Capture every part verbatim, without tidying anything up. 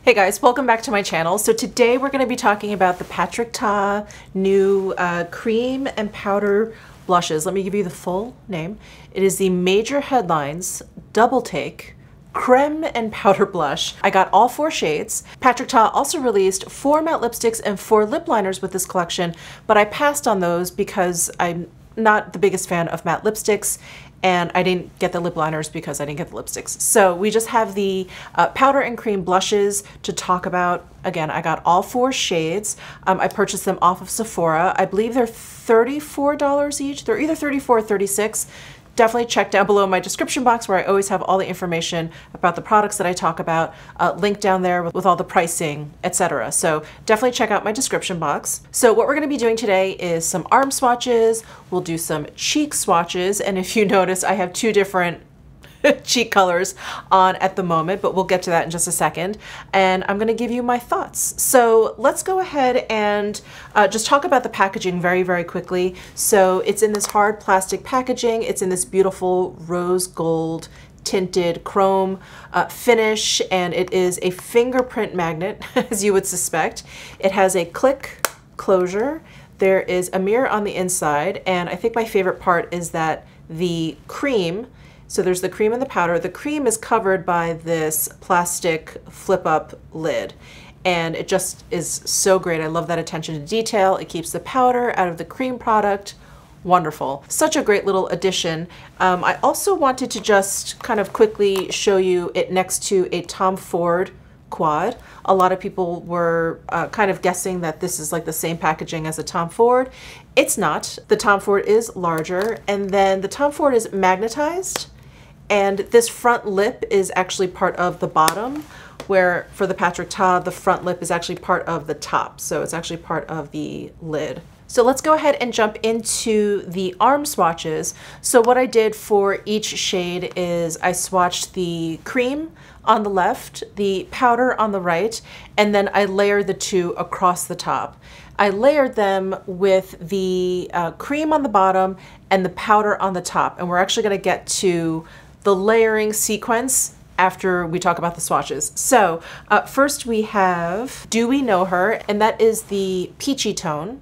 Hey guys, welcome back to my channel. So today we're going to be talking about the Patrick Ta new uh, cream and powder blushes. Let me give you the full name. It is the Major Headlines Double Take Creme and Powder Blush. I got all four shades. Patrick Ta also released four matte lipsticks and four lip liners with this collection, but I passed on those because I'm not the biggest fan of matte lipsticks, and I didn't get the lip liners because I didn't get the lipsticks. So we just have the uh, powder and cream blushes to talk about. Again, I got all four shades. Um, I purchased them off of Sephora. I believe they're thirty-four dollars each. They're either thirty-four or thirty-six. Definitely check down below my description box where I always have all the information about the products that I talk about, uh, linked down there with, with all the pricing, et cetera. So definitely check out my description box. So what we're going to be doing today is some arm swatches. We'll do some cheek swatches. And if you notice, I have two different cheek colors on at the moment, but we'll get to that in just a second. And I'm going to give you my thoughts. So let's go ahead and uh, just talk about the packaging very, very quickly. So it's in this hard plastic packaging. It's in this beautiful rose gold tinted chrome uh, finish, and it is a fingerprint magnet, as you would suspect. It has a click closure. There is a mirror on the inside, and I think my favorite part is that the cream, so there's the cream and the powder. The cream is covered by this plastic flip-up lid, and it just is so great. I love that attention to detail. It keeps the powder out of the cream product. Wonderful. Such a great little addition. Um, I also wanted to just kind of quickly show you it next to a Tom Ford quad. A lot of people were uh, kind of guessing that this is like the same packaging as a Tom Ford. It's not. The Tom Ford is larger, and then the Tom Ford is magnetized. And this front lip is actually part of the bottom, where for the Patrick Ta, the front lip is actually part of the top. So it's actually part of the lid. So let's go ahead and jump into the arm swatches. So what I did for each shade is I swatched the cream on the left, the powder on the right, and then I layered the two across the top. I layered them with the uh, cream on the bottom and the powder on the top. And we're actually gonna get to the layering sequence after we talk about the swatches. So uh, first we have Do We Know Her, and that is the peachy tone.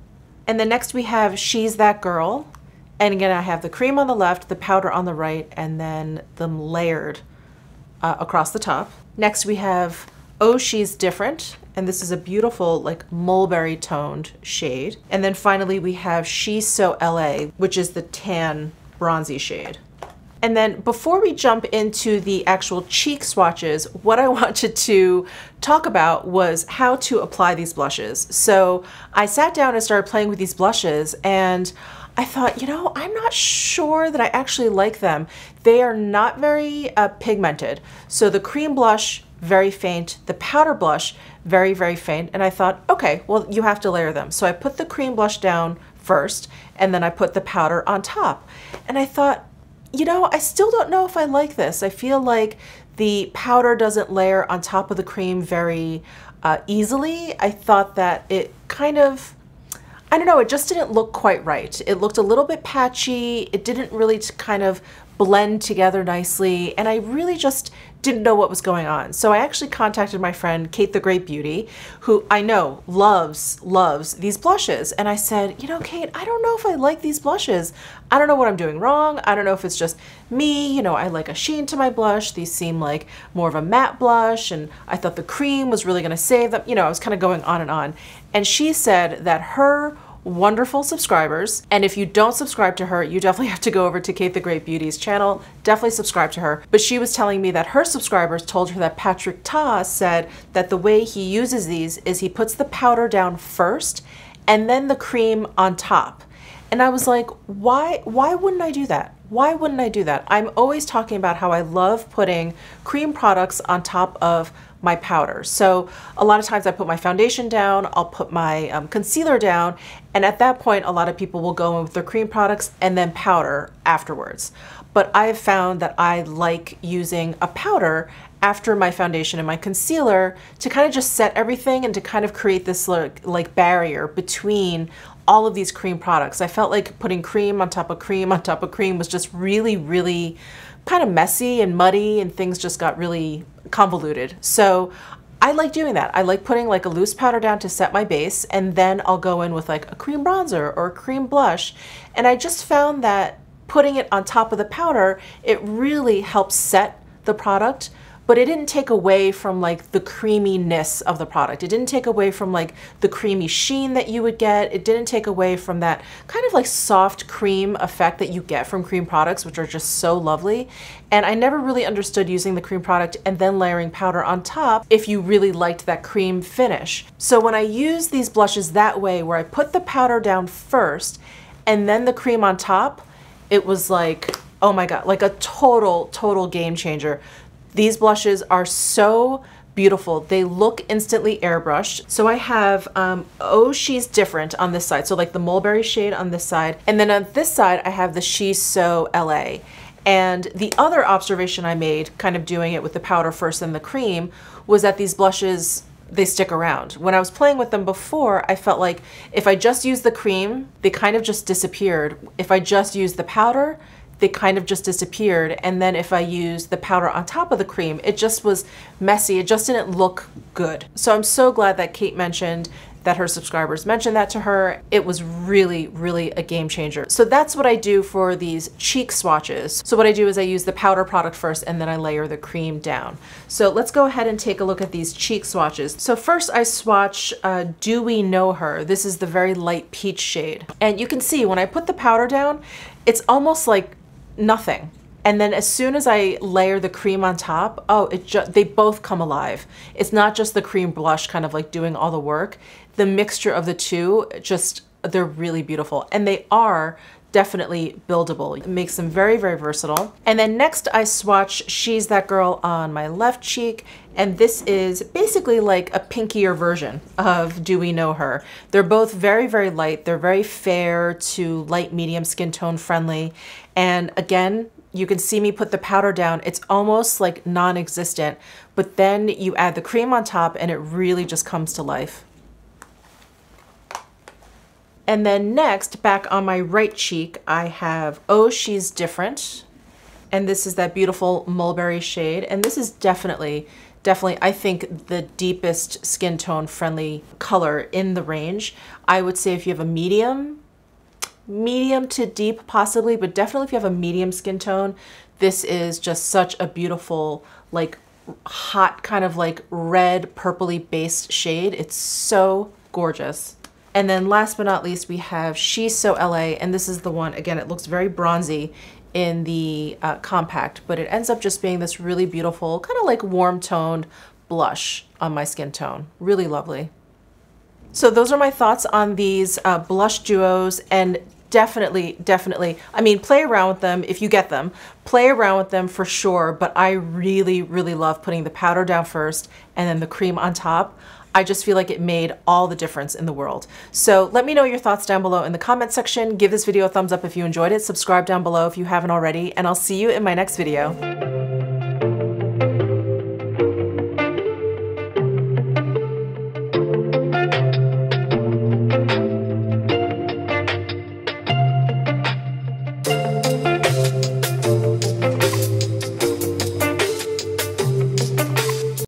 And then next we have She's That Girl. And again, I have the cream on the left, the powder on the right, and then them layered uh, across the top. Next we have Oh, She's Different. And this is a beautiful like mulberry toned shade. And then finally we have She's So L A, which is the tan bronzy shade. And then before we jump into the actual cheek swatches, what I wanted to talk about was how to apply these blushes. So I sat down and started playing with these blushes, and I thought, you know, I'm not sure that I actually like them. They are not very uh, pigmented. So the cream blush, very faint. The powder blush, very, very faint. And I thought, okay, well, you have to layer them. So I put the cream blush down first, and then I put the powder on top. And I thought, you know, I still don't know if I like this. I feel like the powder doesn't layer on top of the cream very uh, easily. I thought that it kind of, I don't know, it just didn't look quite right. It looked a little bit patchy. It didn't really kind of blend together nicely, and I really just didn't know what was going on. So I actually contacted my friend Kate the Great Beauty, who I know loves, loves these blushes. And I said, you know, Kate, I don't know if I like these blushes. I don't know what I'm doing wrong. I don't know if it's just me. You know, I like a sheen to my blush. These seem like more of a matte blush, and I thought the cream was really gonna save them. You know, I was kind of going on and on. And she said that her wonderful subscribers, and if you don't subscribe to her, you definitely have to go over to Kate the Great Beauty's channel. Definitely subscribe to her. But she was telling me that her subscribers told her that Patrick Ta said that the way he uses these is he puts the powder down first and then the cream on top. And I was like, why, why wouldn't I do that? Why wouldn't I do that? I'm always talking about how I love putting cream products on top of my powder. So a lot of times I put my foundation down, I'll put my um, concealer down, and at that point a lot of people will go in with their cream products and then powder afterwards. But I've found that I like using a powder after my foundation and my concealer to kind of just set everything and to kind of create this like, like barrier between all of these cream products. I felt like putting cream on top of cream on top of cream was just really, really kind of messy and muddy, and things just got really convoluted. So I like doing that. I like putting like a loose powder down to set my base, and then I'll go in with like a cream bronzer or a cream blush. And I just found that putting it on top of the powder, it really helps set the product, but it didn't take away from like the creaminess of the product. It didn't take away from like the creamy sheen that you would get. It didn't take away from that kind of like soft cream effect that you get from cream products, which are just so lovely. And I never really understood using the cream product and then layering powder on top if you really liked that cream finish. So when I use these blushes that way, where I put the powder down first and then the cream on top, it was like, oh my God, like a total, total game changer. These blushes are so beautiful. They look instantly airbrushed. So I have, um, Oh She's Different on this side. So like the mulberry shade on this side. And then on this side, I have the She's So L A. And the other observation I made, kind of doing it with the powder first and the cream, was that these blushes, they stick around. When I was playing with them before, I felt like if I just used the cream, they kind of just disappeared. If I just used the powder, they kind of just disappeared. And then if I used the powder on top of the cream, it just was messy. It just didn't look good. So I'm so glad that Kate mentioned that her subscribers mentioned that to her. It was really, really a game changer. So that's what I do for these cheek swatches. So what I do is I use the powder product first and then I layer the cream down. So let's go ahead and take a look at these cheek swatches. So first I swatch uh, Do We Know Her? This is the very light peach shade. And you can see when I put the powder down, it's almost like nothing. And then as soon as I layer the cream on top, oh, it just, they both come alive. It's not just the cream blush kind of like doing all the work. The mixture of the two, just, they're really beautiful. And they are definitely buildable. It makes them very, very versatile. And then next I swatch She's That Girl on my left cheek. And this is basically like a pinkier version of Do We Know Her? They're both very, very light. They're very fair to light medium skin tone friendly. And again, you can see me put the powder down. It's almost like non-existent, but then you add the cream on top and it really just comes to life. And then next, back on my right cheek, I have Oh She's Different. And this is that beautiful mulberry shade. And this is definitely, definitely, I think, the deepest skin tone friendly color in the range. I would say if you have a medium, medium to deep possibly, but definitely if you have a medium skin tone, this is just such a beautiful, like hot kind of like red purpley based shade. It's so gorgeous. And then last but not least, we have She's So L A, and this is the one, again, it looks very bronzy in the uh, compact, but it ends up just being this really beautiful, kind of like warm toned blush on my skin tone. Really lovely. So those are my thoughts on these uh, blush duos, and definitely, definitely, I mean, play around with them if you get them. Play around with them for sure, but I really, really love putting the powder down first and then the cream on top. I just feel like it made all the difference in the world. So let me know your thoughts down below in the comment section. Give this video a thumbs up if you enjoyed it. Subscribe down below if you haven't already, and I'll see you in my next video.